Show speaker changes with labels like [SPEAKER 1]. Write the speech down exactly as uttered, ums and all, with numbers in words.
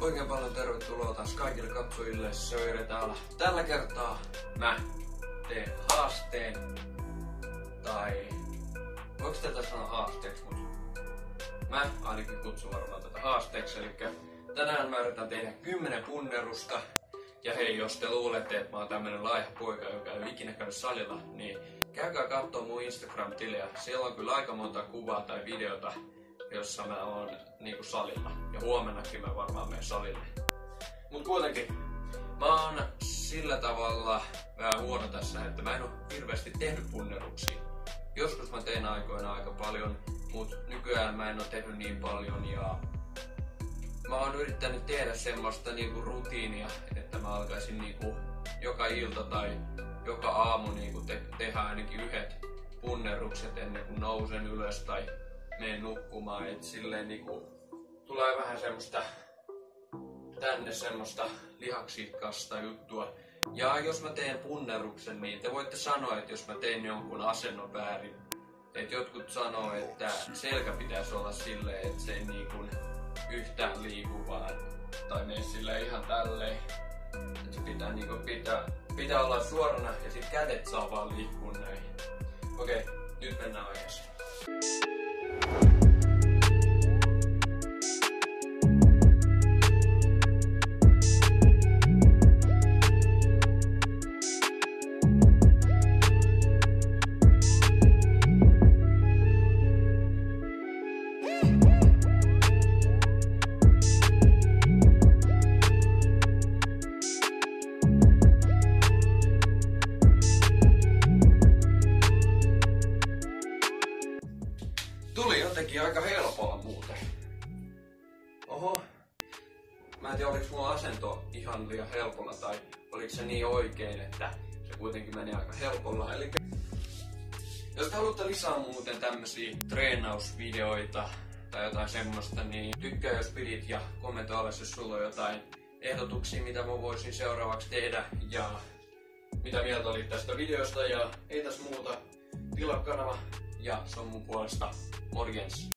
[SPEAKER 1] Oikein paljon tervetuloa taas kaikille katsojille. Söire täällä. Tällä kertaa mä teen haasteen. Tai voiko tätä sanoa haasteeksi? Mut mä ainakin kutsun varmaan tätä haasteeksi. Eli tänään mä yritän tehdä kymmenen punnerusta. Ja hei, jos te luulette, että mä oon tämmönen laiha poika, joka ei ikinä käy salilla, niin käykää kattoo mun Instagram-tiliä. Siellä on kyllä aika monta kuvaa tai videota, jossa mä oon niinku salilla. Ja huomennakin mä varmaan menen salille. Mut kuitenkin, mä oon sillä tavalla vähän huono tässä, että mä en oo hirveästi tehnyt punneruksia. Joskus mä tein aikoina aika paljon, mut nykyään mä en oo tehnyt niin paljon ja mä oon yrittänyt tehdä semmoista niinku rutiinia, että mä alkaisin niinku joka ilta tai joka aamu niinku te- tehdä ainakin yhdet punnerukset ennen kuin nousen ylös tai menen nukkumaan. Et silleen niinku tulee vähän semmoista tänne semmoista lihaksikasta juttua. Ja jos mä teen punneruksen, niin te voitte sanoa, että jos mä teen jonkun asennon väärin. Et jotkut sanoo, että selkä pitäisi olla silleen, että se ei niinku yhtään liiku vaan. Tai mene silleen ihan tälleen. Et se pitää, niinku, pitää, pitää olla suorana ja sit kädet saa vaan liikkua näin. Okei, nyt mennään aiheeseen. Tuli jotenkin aika helpolla muuten. Oho. Mä en tiedä, oliko mulla asento ihan liian helpolla tai oliko se niin oikein, että se kuitenkin meni aika helpolla. Eli jos te haluatte lisää muuten tämmösiä treenausvideoita tai jotain semmoista, niin tykkää jos pidit ja kommentoi alas, jos sulla on jotain ehdotuksia, mitä mä voisin seuraavaksi tehdä ja mitä mieltä olit tästä videosta. Ja ei tässä muuta, tilaa kanava ja se on mun puolesta morjens.